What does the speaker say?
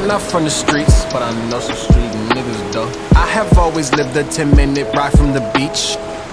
I'm not from the streets, but I know some street niggas though. I have always lived a 10-minute ride from the beach.